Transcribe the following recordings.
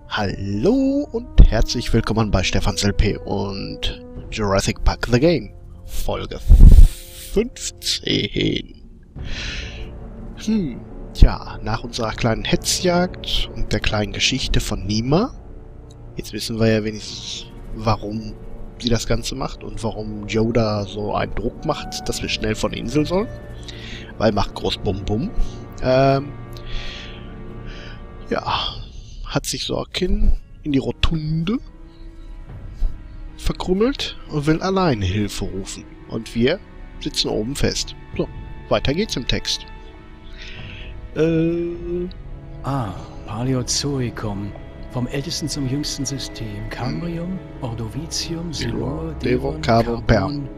Hallo und herzlich willkommen bei Stefans LP und Jurassic Park The Game, Folge 15. Tja, nach unserer kleinen Hetzjagd und der kleinen Geschichte von Nima, jetzt wissen wir ja wenigstens, warum sie das Ganze macht und warum Yoda so einen Druck macht, dass wir schnell von der Insel sollen, weil macht groß Bum Bum. Ja, hat sich Sorkin in die Rotunde verkrümmelt und will alleine Hilfe rufen. Und wir sitzen oben fest. So, weiter geht's im Text. Paleozoikum. Vom ältesten zum jüngsten System. Cambrium, Ordovicium, Silur, Devon, Carbon, Perm.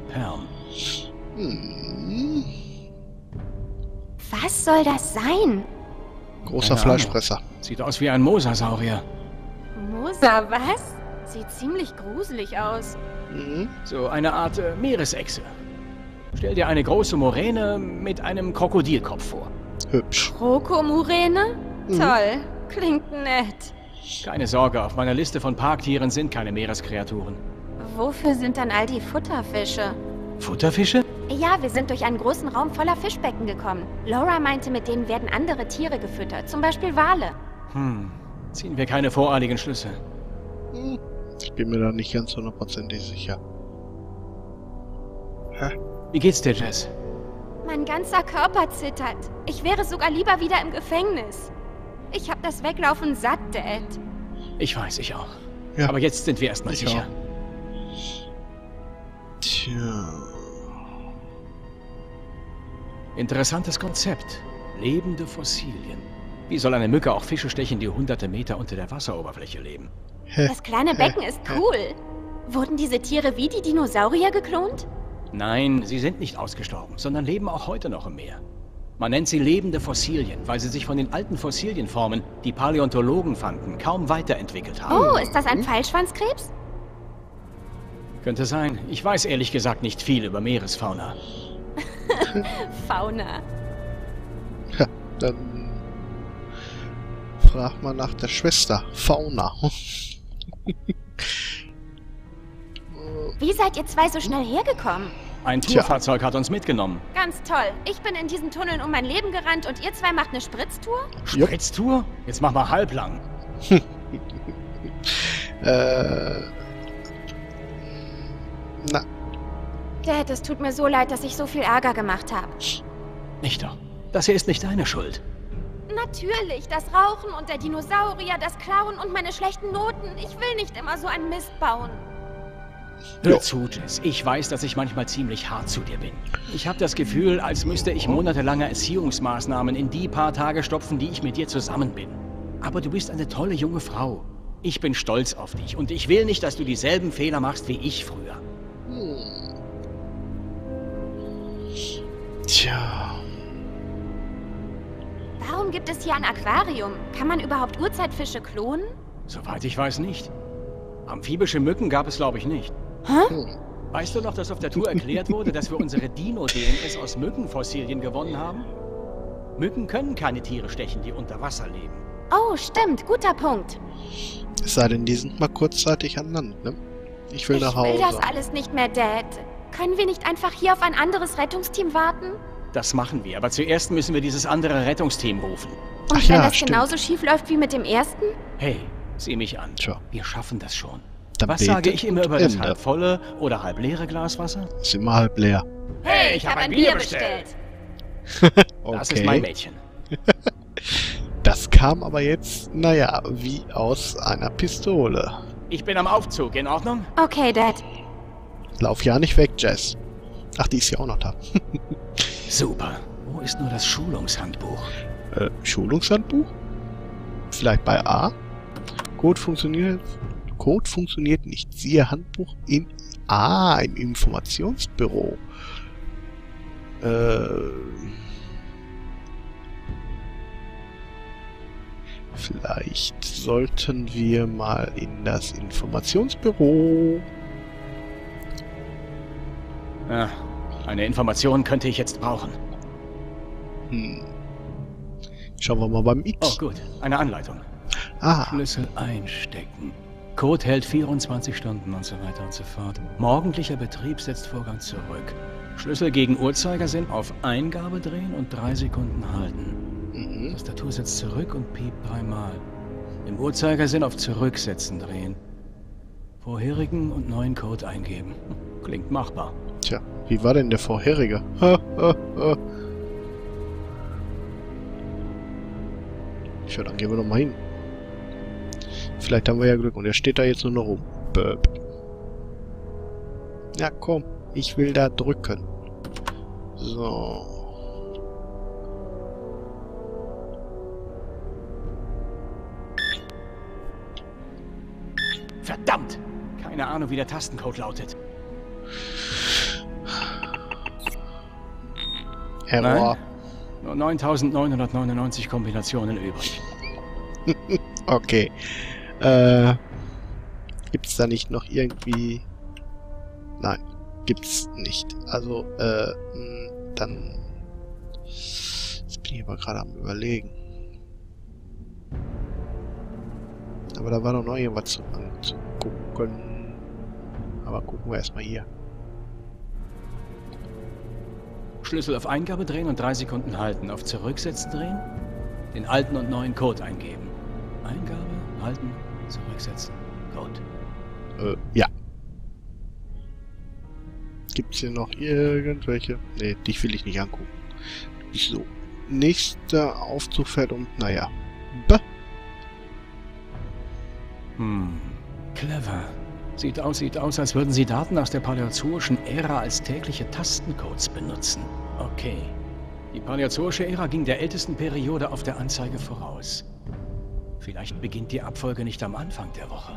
Was soll das sein? Großer Fleischfresser. Sieht aus wie ein Mosasaurier. Mosa, was? Sieht ziemlich gruselig aus. So eine Art Meeresechse. Stell dir eine große Moräne mit einem Krokodilkopf vor. Hübsch. Krokomurene? Toll. Klingt nett. Keine Sorge, auf meiner Liste von Parktieren sind keine Meereskreaturen. Wofür sind dann all die Futterfische? Futterfische? Ja, wir sind durch einen großen Raum voller Fischbecken gekommen. Laura meinte, mit denen werden andere Tiere gefüttert, zum Beispiel Wale. Ziehen wir keine voreiligen Schlüsse. Ich bin mir da nicht ganz hundertprozentig sicher. Wie geht's dir, Jess? Mein ganzer Körper zittert. Ich wäre sogar lieber wieder im Gefängnis. Ich hab das Weglaufen satt, Dad. Ich weiß, ich auch. Ja. Aber jetzt sind wir erstmal Ich sicher. Tja. Interessantes Konzept. Lebende Fossilien. Wie soll eine Mücke auch Fische stechen, die hunderte Meter unter der Wasseroberfläche leben? Das kleine Becken ist cool. Wurden diese Tiere wie die Dinosaurier geklont? Nein, sie sind nicht ausgestorben, sondern leben auch heute noch im Meer. Man nennt sie lebende Fossilien, weil sie sich von den alten Fossilienformen, die Paläontologen fanden, kaum weiterentwickelt haben. Oh, ist das ein Pfeilschwanzkrebs? Könnte sein. Ich weiß ehrlich gesagt nicht viel über Meeresfauna. Fauna. Ja, dann frag mal nach der Schwester. Fauna. Wie seid ihr zwei so schnell hergekommen? Ein Tourfahrzeug hat uns mitgenommen. Ganz toll. Ich bin in diesen Tunneln um mein Leben gerannt und ihr zwei macht eine Spritztour? Spritztour? Jetzt mach mal halblang. Na, Dad, es tut mir so leid, dass ich so viel Ärger gemacht habe. Nicht doch. Das hier ist nicht deine Schuld. Natürlich, das Rauchen und der Dinosaurier, das Klauen und meine schlechten Noten. Ich will nicht immer so einen Mist bauen. Hör zu, Jess. Ich weiß, dass ich manchmal ziemlich hart zu dir bin. Ich habe das Gefühl, als müsste ich monatelange Erziehungsmaßnahmen in die paar Tage stopfen, die ich mit dir zusammen bin. Aber du bist eine tolle junge Frau. Ich bin stolz auf dich und ich will nicht, dass du dieselben Fehler machst wie ich früher. tja. Warum gibt es hier ein Aquarium? Kann man überhaupt Urzeitfische klonen? Soweit ich weiß nicht. Amphibische Mücken gab es, glaube ich, nicht. Weißt du noch, dass auf der Tour erklärt wurde, dass wir unsere Dino-DNS aus Mückenfossilien gewonnen haben? Mücken können keine Tiere stechen, die unter Wasser leben. Oh, stimmt. Guter Punkt. Es sei denn, die sind mal kurzzeitig an Land, ne? Ich will nach Hause. Ich will das alles nicht mehr, Dad. Können wir nicht einfach hier auf ein anderes Rettungsteam warten? Das machen wir, aber zuerst müssen wir dieses andere Rettungsteam rufen. Und Ach wenn ja, das stimmt. genauso schief läuft wie mit dem ersten? Hey, sieh mich an. Tja. Wir schaffen das schon. Dann Was sage betet ich immer und über das Ende. halb volle oder halb leere Glas Wasser? Ist immer halb leer. Hey, ich habe ein Bier bestellt. Okay. Das ist mein Mädchen. Das kam aber jetzt, naja, wie aus einer Pistole. Ich bin am Aufzug, in Ordnung? Okay, Dad. Lauf ja nicht weg, Jess. Ach, die ist ja auch noch da. Super. Wo ist nur das Schulungshandbuch? Schulungshandbuch? Vielleicht bei A? Code funktioniert nicht. Siehe Handbuch in A, im Informationsbüro. Vielleicht sollten wir mal in das Informationsbüro. Ja, eine Information könnte ich jetzt brauchen. Schauen wir mal beim X. Oh gut, eine Anleitung. Ah, Schlüssel einstecken. Code hält 24 Stunden und so weiter und so fort. Morgendlicher Betrieb setzt Vorgang zurück. Schlüssel gegen Uhrzeigersinn auf Eingabe drehen und 3 Sekunden halten. mhm. Tastatur setzt zurück und piept 3-mal. Im Uhrzeigersinn auf Zurücksetzen drehen. Vorherigen und neuen Code eingeben. Klingt machbar. Tja, wie war denn der vorherige? Ha, ha, ha. Tja, dann gehen wir doch mal hin. Vielleicht haben wir ja Glück und er steht da jetzt nur noch rum. Böp. Ja, komm. Ich will da drücken. So. Verdammt! Keine Ahnung, wie der Tastencode lautet. Error. Nur 9999 Kombinationen übrig. Okay. Gibt's da nicht noch irgendwie... Nein, gibt's nicht. Also, dann... Jetzt bin ich aber gerade am Überlegen. Aber da war doch noch irgendwas zu anzugucken. Aber gucken wir erstmal hier. Schlüssel auf Eingabe drehen und 3 Sekunden halten. Auf Zurücksetzen drehen, den alten und neuen Code eingeben. Eingabe, halten, zurücksetzen, Code. Ja. Gibt's hier noch irgendwelche? Nee, dich will ich nicht angucken. So. Nächster Aufzug fährt um... Naja. Clever. Sieht aus, als würden sie Daten aus der paläozoischen Ära als tägliche Tastencodes benutzen. Okay. Die paläozoische Ära ging der ältesten Periode auf der Anzeige voraus. Vielleicht beginnt die Abfolge nicht am Anfang der Woche.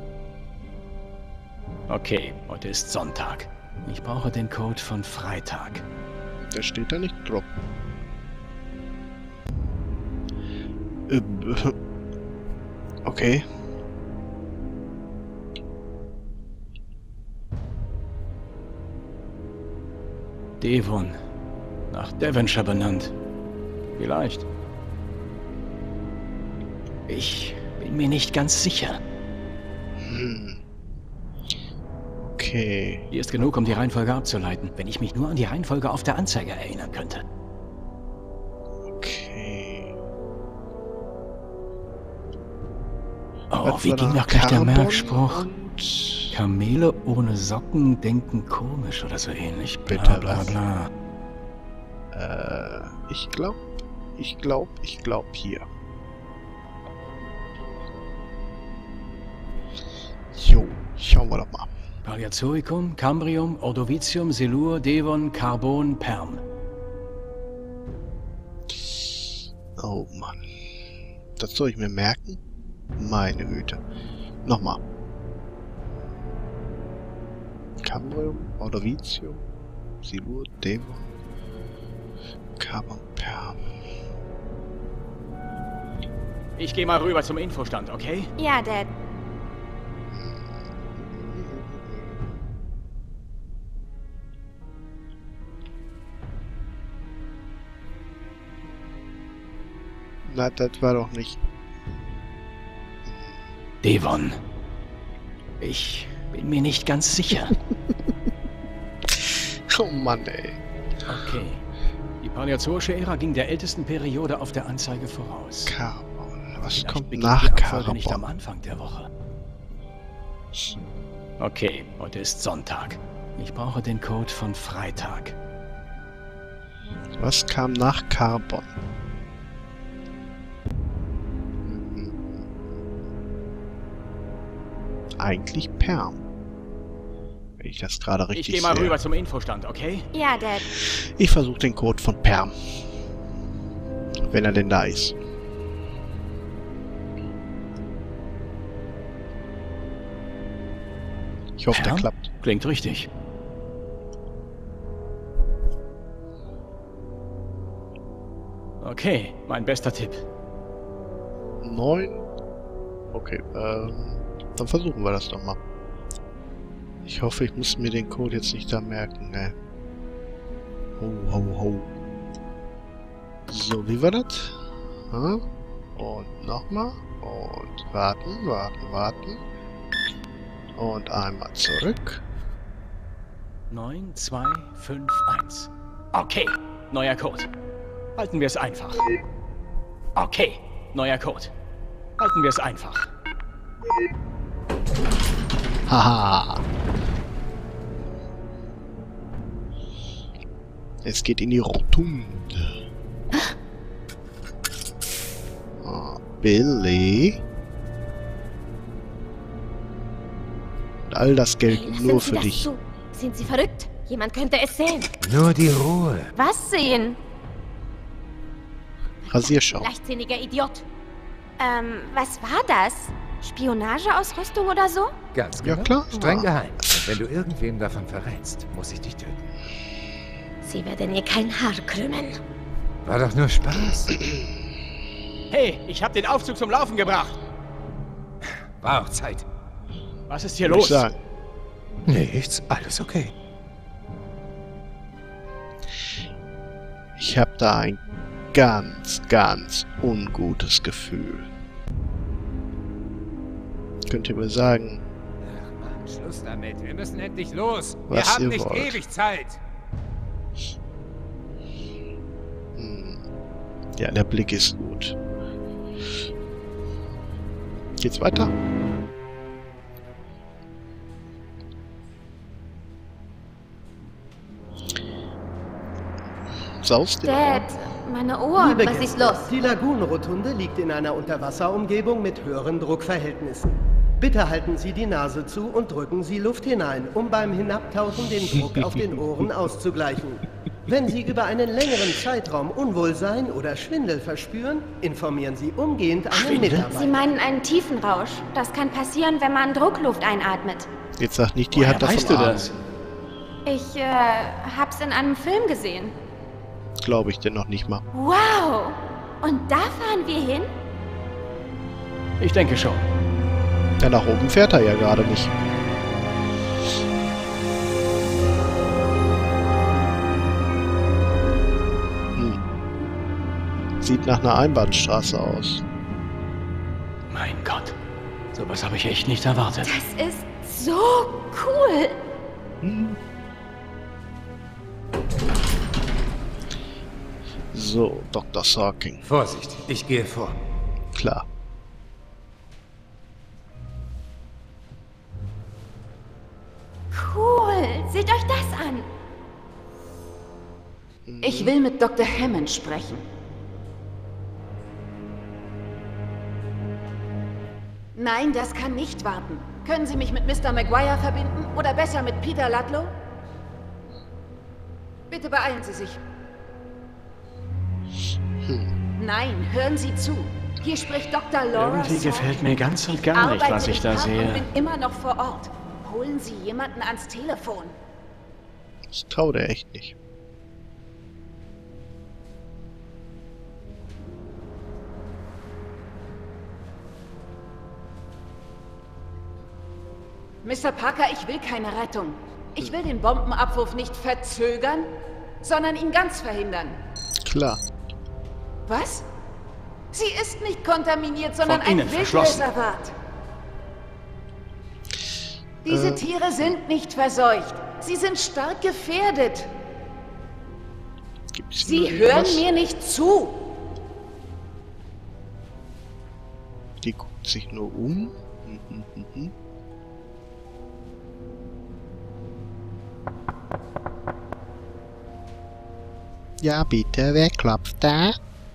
Okay, heute ist Sonntag. Ich brauche den Code von Freitag. Der steht da nicht drauf. Okay. Devon. Nach Devonshire benannt. Vielleicht. Ich bin mir nicht ganz sicher. Okay. Hier ist genug, um die Reihenfolge abzuleiten, wenn ich mich nur an die Reihenfolge auf der Anzeige erinnern könnte. Okay. Oh, Was wie war ging da? doch gleich der Carbon Merkspruch? und- Kamele ohne Socken denken komisch oder so ähnlich. Bla Bitte bla was? bla. Ich glaub hier. Jo, schauen wir doch mal. Paleozoikum, Cambrium, Ordovicium, Silur, Devon, Carbon, Perm. Oh Mann. Das soll ich mir merken? Meine Güte. Nochmal. Cambrium, Ordovicium, Silur, Devon, Carbon, Perm. Ich gehe mal rüber zum Infostand, okay? Ja, Dad. Na, das war doch nicht... Devon. Ich bin mir nicht ganz sicher. Oh Mann, ey. Okay. Die paläozoische Ära ging der ältesten Periode auf der Anzeige voraus. Carbon. Was Vielleicht kommt beginnt nach die Abfolge nicht am Carbon? Anfang der Woche. Okay, heute ist Sonntag. Ich brauche den Code von Freitag. Was kam nach Carbon? Eigentlich Perm. Wenn ich das gerade Ich richtig gehe mal sehe. rüber zum Infostand, okay? Ja, Dad. Ich versuche den Code von Perm. Wenn er denn da ist. Ich hoffe, der Perm? klappt. Klingt richtig. Okay, mein bester Tipp. 9. Okay, dann versuchen wir das doch mal. Ich hoffe, ich muss mir den Code jetzt nicht da merken, ne? Ho, ho, ho. So, wie war das? Und nochmal. Und warten, warten, warten. Und einmal zurück. 9, 2, 5, 1. Okay, neuer Code. Halten wir es einfach. Okay, neuer Code. Halten wir es einfach. Haha. Es geht in die Rotunde. Oh, Billy. Und all das Geld Lassen nur Sie für das dich. zu. Sind Sie verrückt? Jemand könnte es sehen. Nur die Ruhe. Was sehen? Rasierschaum. Leichtsinniger Idiot. Was war das? Spionageausrüstung oder so? Ganz Ja, genau. klar. Streng geheim. Und wenn du irgendwem davon verrätst, muss ich dich töten. Sie werden ihr kein Haar krümmen. War doch nur Spaß. Hey, ich habe den Aufzug zum Laufen gebracht. War auch Zeit. Was ist hier Muss ich los? sagen. Nichts, alles okay. Ich habe da ein ganz, ganz ungutes Gefühl. Könnt ihr mir sagen, Ach Mann, Schluss damit. Wir müssen endlich los. Was Wir haben ihr nicht wollt. ewig Zeit. ja, der Blick ist gut. Geht's weiter? Saust den Dad, meine Ohren. Liebe Was Gäste, ist los? die Lagunenrotunde liegt in einer Unterwasserumgebung mit höheren Druckverhältnissen. Bitte halten Sie die Nase zu und drücken Sie Luft hinein, um beim Hinabtauchen den Druck auf den Ohren auszugleichen. Wenn Sie über einen längeren Zeitraum Unwohlsein oder Schwindel verspüren, informieren Sie umgehend einen Mitarbeiter. Sie meinen einen tiefen Rausch. Das kann passieren, wenn man Druckluft einatmet. Jetzt sag nicht, die Woher hat davon weißt du Ahnung. das? Ich, hab's in einem Film gesehen. Glaube ich dir noch nicht mal. Wow! Und da fahren wir hin? Ich denke schon. Ja, nach oben fährt er ja gerade nicht. Sieht nach einer Einbahnstraße aus. Mein Gott. Sowas habe ich echt nicht erwartet. Das ist so cool! So, Dr. Sorking. Vorsicht, ich gehe vor. Klar. Cool! Seht euch das an! Ich will mit Dr. Hammond sprechen. Nein, das kann nicht warten. Können Sie mich mit Mr. Maguire verbinden? Oder besser mit Peter Ludlow? Bitte beeilen Sie sich. Nein, hören Sie zu. Hier spricht Dr. Laura Irgendwie Sorkin. gefällt mir ganz und gar nicht, Arbeite was ich im da Park sehe. und bin immer noch vor Ort. Holen Sie jemanden ans Telefon. Das traut er echt nicht. Mr. Parker, ich will keine Rettung. Ich will den Bombenabwurf nicht verzögern, sondern ihn ganz verhindern. Klar. Was? Sie ist nicht kontaminiert, sondern Von ein innen verschlossen. Wildreservat. Diese Tiere sind nicht verseucht. Sie sind stark gefährdet. Gibt's Sie nur hören irgendwas? mir nicht zu. Die guckt sich nur um. Ja, bitte, wer klopft da?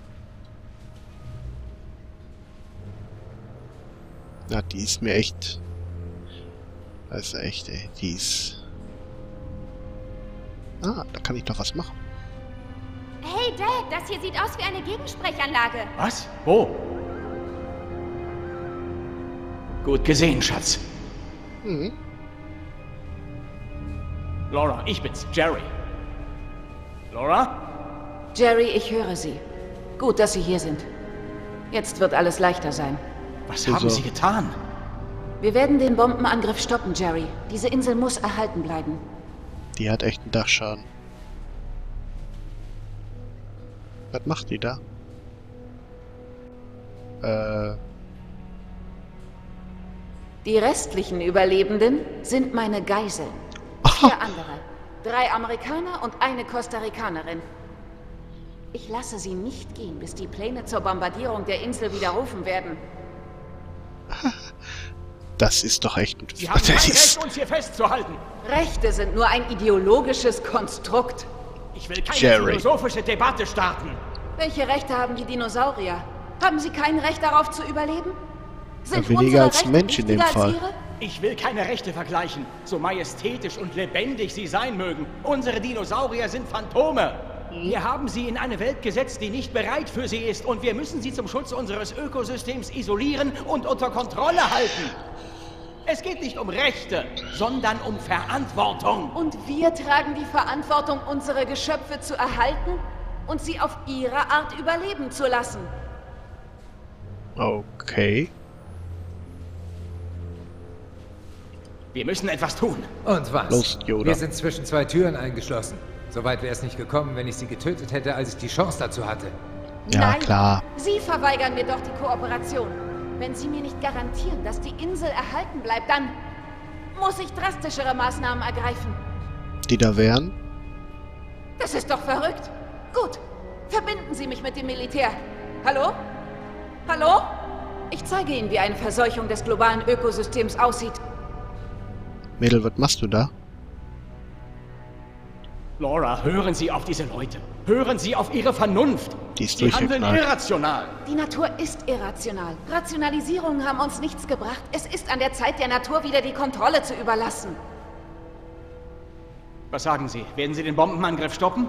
Na, die ist mir echt... Also echt, ey, die ist... Ah, da kann ich doch was machen. Hey Dad, das hier sieht aus wie eine Gegensprechanlage. Was? Wo? Gut gesehen, Schatz. Mhm. Laura, ich bin's, Jerry. Laura? Jerry, ich höre Sie. Gut, dass Sie hier sind. Jetzt wird alles leichter sein. Was Wieso? haben Sie getan? Wir werden den Bombenangriff stoppen, Jerry. Diese Insel muss erhalten bleiben. Die hat echt einen Dachschaden. Was macht die da? Die restlichen Überlebenden sind meine Geiseln. 4 andere. 3 Amerikaner und eine Costa Ricanerin. Ich lasse sie nicht gehen, bis die Pläne zur Bombardierung der Insel widerrufen werden. Das ist doch echt ein... Sie haben kein Recht, uns hier festzuhalten. Rechte sind nur ein ideologisches Konstrukt. Ich will keine Jerry. philosophische Debatte starten. Welche Rechte haben die Dinosaurier? Haben sie kein Recht darauf zu überleben? Sind weniger unsere als Rechte Mensch in dem wichtiger als Fall. ihre? Ich will keine Rechte vergleichen, so majestätisch und lebendig sie sein mögen. Unsere Dinosaurier sind Phantome. Wir haben sie in eine Welt gesetzt, die nicht bereit für sie ist. Und wir müssen sie zum Schutz unseres Ökosystems isolieren und unter Kontrolle halten. Es geht nicht um Rechte, sondern um Verantwortung. Und wir tragen die Verantwortung, unsere Geschöpfe zu erhalten und sie auf ihre Art überleben zu lassen. Okay. Wir müssen etwas tun. Und was? Los, Yoda. Wir sind zwischen 2 Türen eingeschlossen. Soweit wäre es nicht gekommen, wenn ich sie getötet hätte, als ich die Chance dazu hatte. Ja, Nein, klar. Sie verweigern mir doch die Kooperation. Wenn Sie mir nicht garantieren, dass die Insel erhalten bleibt, dann muss ich drastischere Maßnahmen ergreifen. Die da wären? Das ist doch verrückt. Gut, verbinden Sie mich mit dem Militär. Hallo? Hallo? Ich zeige Ihnen, wie eine Verseuchung des globalen Ökosystems aussieht. Mädel, was machst du da? Laura, hören Sie auf diese Leute. Hören Sie auf ihre Vernunft. Die ist Sie handeln durchgeknallt. irrational. Die Natur ist irrational. Rationalisierungen haben uns nichts gebracht. Es ist an der Zeit, der Natur wieder die Kontrolle zu überlassen. Was sagen Sie? Werden Sie den Bombenangriff stoppen?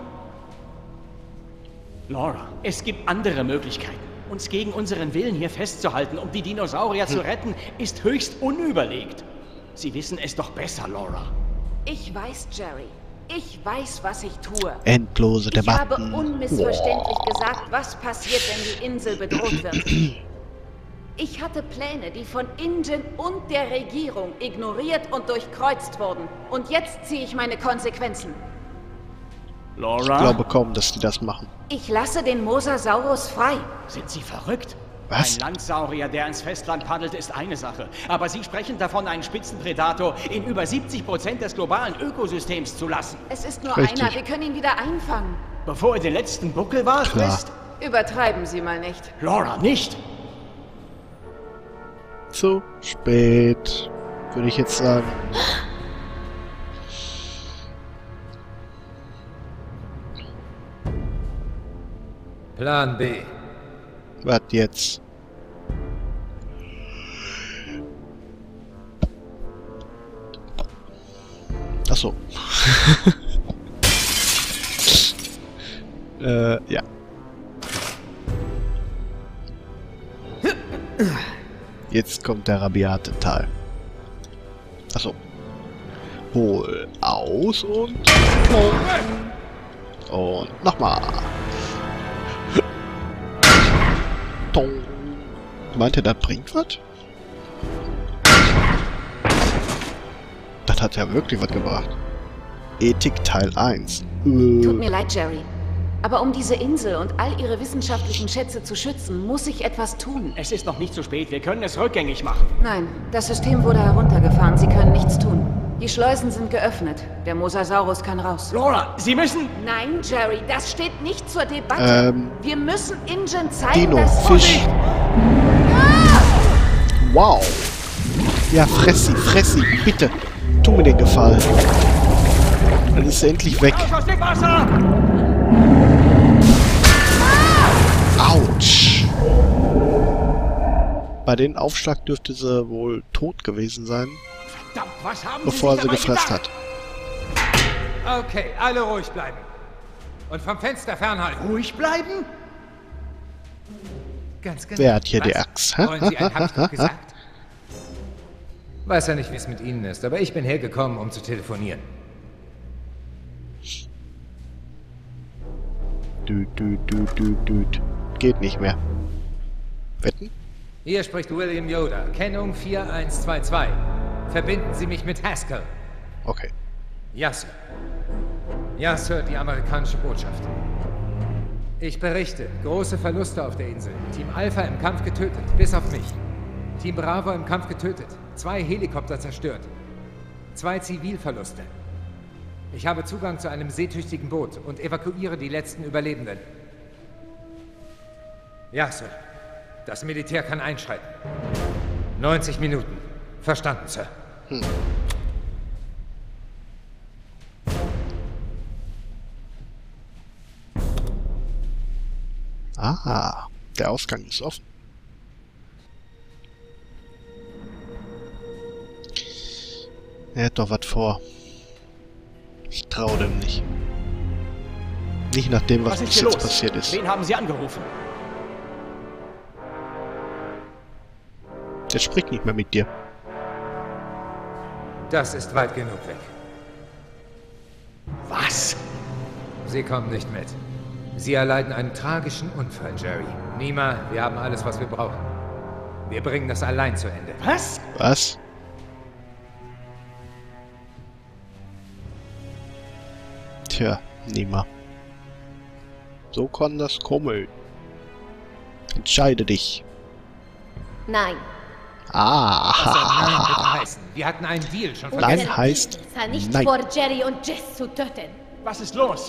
Laura, es gibt andere Möglichkeiten. Uns gegen unseren Willen hier festzuhalten, um die Dinosaurier zu retten, ist höchst unüberlegt. Sie wissen es doch besser, Laura. Ich weiß, Jerry. Ich weiß, was ich tue. Endlose Ich habe Debatten. unmissverständlich gesagt, was passiert, wenn die Insel bedroht wird. Ich hatte Pläne, die von Ingen und der Regierung ignoriert und durchkreuzt wurden. Und jetzt ziehe ich meine Konsequenzen. Laura? Ich glaube kaum, dass die das machen. Ich lasse den Mosasaurus frei. Sind Sie verrückt? Was? Ein Landsaurier, der ins Festland paddelt, ist eine Sache. Aber Sie sprechen davon, einen Spitzenpredator in über 70% des globalen Ökosystems zu lassen. Es ist nur Richtig. einer, wir können ihn wieder einfangen. Bevor er den letzten Buckel war, Klar. frisst? Übertreiben Sie mal nicht. Laura, nicht! Zu spät, würde ich jetzt sagen. Plan B. Was jetzt? Ach so. Ja. Jetzt kommt der rabiate Teil. Ach so. Hol aus und... Und nochmal. Dong. Meint ihr, das bringt was? Das hat ja wirklich was gebracht. Ethik Teil 1. Tut mir leid, Jerry. Aber um diese Insel und all ihre wissenschaftlichen Schätze zu schützen, muss ich etwas tun. Es ist noch nicht zu spät, wir können es rückgängig machen. Nein, das System wurde heruntergefahren. Sie können nichts tun. Die Schleusen sind geöffnet. Der Mosasaurus kann raus. Laura, Sie müssen... Nein, Jerry, das steht nicht zur Debatte. Wir müssen Ingen zeigen, Dino, dass... Fisch. Wow. Ja, fress sie, bitte. Tu mir den Gefallen. Dann ist sie endlich weg. Raus aus dem Wasser! Autsch. Bei dem Aufschlag dürfte sie wohl tot gewesen sein, Verdammt, was haben bevor Sie er sich sie dabei gefressen gedacht? hat. Okay, alle ruhig bleiben. Und vom Fenster fernhalten. Ruhig bleiben? Ganz genau. Wer hat hier Was? die Axt? Hä? Wollen Sie ein Handtuch gesagt? Weiß ja nicht, wie es mit Ihnen ist, aber ich bin hergekommen, um zu telefonieren. Düt. Geht nicht mehr. Wetten? Hier spricht William Yoda, Kennung 4122. Verbinden Sie mich mit Haskell. Okay. Ja, Sir. Ja, Sir, die amerikanische Botschaft. Ich berichte, große Verluste auf der Insel. Team Alpha im Kampf getötet, bis auf mich. Team Bravo im Kampf getötet. 2 Helikopter zerstört. 2 Zivilverluste. Ich habe Zugang zu einem seetüchtigen Boot und evakuiere die letzten Überlebenden. Ja, Sir. Das Militär kann einschreiten. 90 Minuten. Verstanden, Sir. Ah, der Ausgang ist offen. Er hat doch was vor. Ich traue dem nicht. Nicht nach dem, was ist bis hier jetzt los? passiert ist. Wen haben Sie angerufen? Der spricht nicht mehr mit dir. Das ist weit genug weg. Was? Sie kommen nicht mit. Sie erleiden einen tragischen Unfall, Jerry. Nima, wir haben alles, was wir brauchen. Wir bringen das allein zu Ende. Was? Was? Tja, Nima. So kann das kommen. Entscheide dich. Nein. Was soll Nein bitte Ah. heißen? Wir hatten einen Deal schon Und Nein vergessen. der heißt Deal war nicht nein. vor Jerry und Jess zu töten. Was ist los?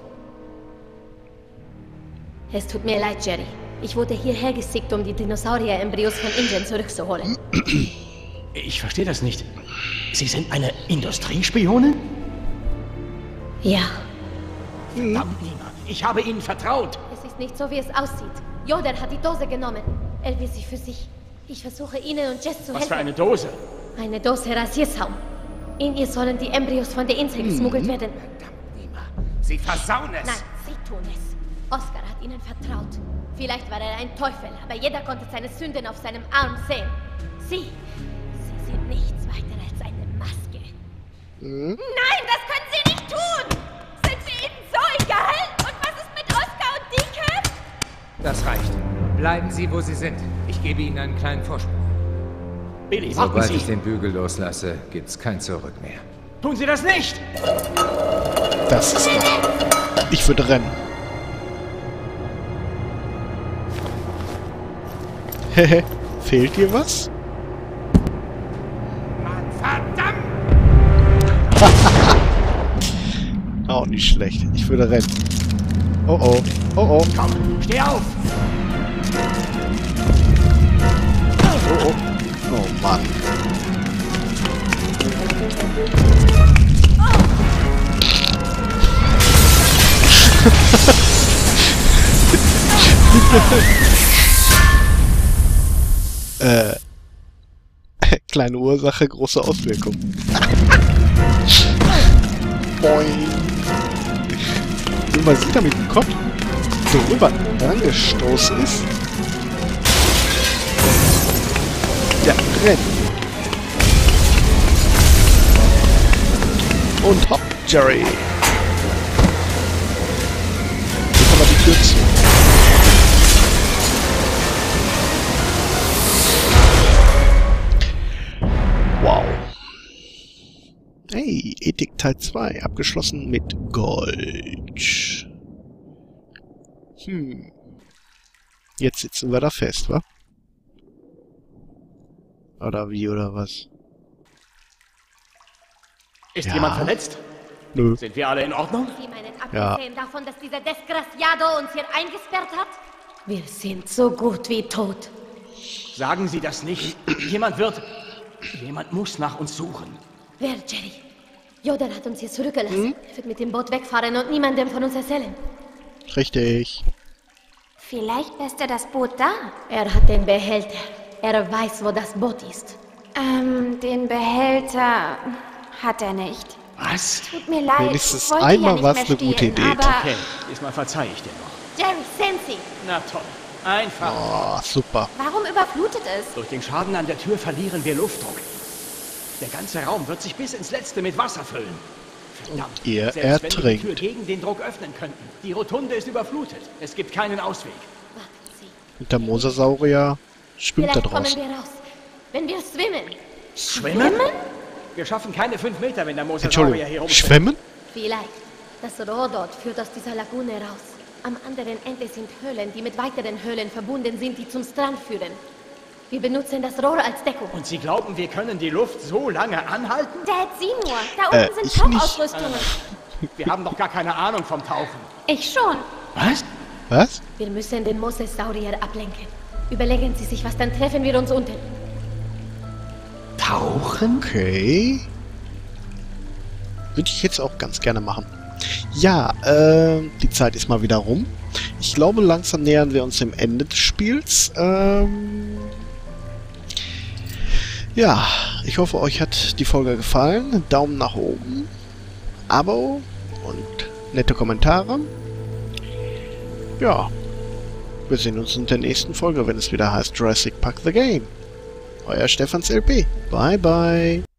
Es tut mir leid, Jerry. Ich wurde hierher geschickt, um die Dinosaurier-Embryos von Ingen zurückzuholen. Ich verstehe das nicht. Sie sind eine Industriespionin? Ja, Verdammt, Nima. Ich habe Ihnen vertraut. es ist nicht so, wie es aussieht. Yoder hat die Dose genommen. Er will sie für sich. Ich versuche Ihnen und Jess zu Was für helfen. eine Dose? Eine Dose Rasiersaum. In ihr sollen die Embryos von der Insel geschmuggelt werden. Verdammt, Nima. Sie versauen es. Nein, sie tun es. Oscar hat ihnen vertraut. Vielleicht war er ein Teufel, aber jeder konnte seine Sünden auf seinem Arm sehen. Sie sind nichts weiter als eine Maske. Nein, das können Sie nicht tun! Sind wir Ihnen so egal? Und was ist mit Oscar und Deacon? Das reicht. Bleiben Sie, wo Sie sind. Ich gebe Ihnen einen kleinen Vorsprung. Billy, warten Sobald ich Sie. den Bügel loslasse, gibt's kein Zurück mehr. Tun Sie das nicht! Das ist Rache. Ich würde rennen. Hehe. Fehlt dir was? Mann, verdammt! Auch nicht schlecht. Ich würde rennen. Oh oh. Oh oh. Komm, steh auf! Oh oh. Oh Mann. Kleine Ursache, große Auswirkung. Boing. Wie man sieht, da mit dem Kopf so rüber rangestoßen ist. Ja, renn. Und hopp, Jerry. Jetzt aber die Tür zu. Wow. Hey, Ethik Teil 2, abgeschlossen mit Gold. Jetzt sitzen wir da fest, wa? Oder wie, oder was? Ist Ja. jemand verletzt? Nö. Sind wir alle in Ordnung? Sie meinen, Ja. abgesehen davon, dass dieser Desgraciado uns hier eingesperrt hat? Wir sind so gut wie tot. Sagen Sie das nicht. Jemand muss nach uns suchen. Wer, Jerry? Yoder hat uns hier zurückgelassen. Er wird mit dem Boot wegfahren und niemandem von uns erzählen. Richtig. Vielleicht lässt er das Boot da. Er hat den Behälter. Er weiß, wo das Boot ist. Den Behälter hat er nicht. Was? Tut mir leid, Wenigstens ich wollte einmal ja nicht war's mehr eine gute stehlen, Idee. aber Okay, diesmal verzeihe ich dir noch. Jerry, sehen Sie! Na toll. Einfach. Oh, super. warum überflutet es? Durch den Schaden an der Tür verlieren wir Luftdruck. Der ganze Raum wird sich bis ins Letzte mit Wasser füllen. Verdammt. ihr Selbst wenn wir die ertrinkt. Tür gegen den Druck öffnen könnten. Die Rotunde ist überflutet. Es gibt keinen Ausweg. Warten Sie. Und der Mosasaurier schwimmt da Vielleicht kommen draußen. wir raus. Wenn wir schwimmen. Schwimmen? Wir schaffen keine 5 Meter, wenn der Mosasaurier hier Entschuldigung, rumschwimmt. schwimmen? Vielleicht. Das Rohr dort führt aus dieser Lagune raus. Am anderen Ende sind Höhlen, die mit weiteren Höhlen verbunden sind, die zum Strand führen. Wir benutzen das Rohr als Deckung. Und Sie glauben, wir können die Luft so lange anhalten? Dad, sieh nur. Da unten ich sind nicht. Tauchausrüstungen. Wir haben doch gar keine Ahnung vom Tauchen. Ich schon. Was? Was? Wir müssen den Mosasaurier ablenken. Überlegen Sie sich was, dann treffen wir uns unten. Tauchen? Okay. Würde ich jetzt auch ganz gerne machen. Ja, die Zeit ist mal wieder rum. Ich glaube, langsam nähern wir uns dem Ende des Spiels. Ja, ich hoffe, euch hat die Folge gefallen. Daumen nach oben, Abo und nette Kommentare. Ja, wir sehen uns in der nächsten Folge, wenn es wieder heißt Jurassic Park The Game. Euer Stefans LP. Bye, bye.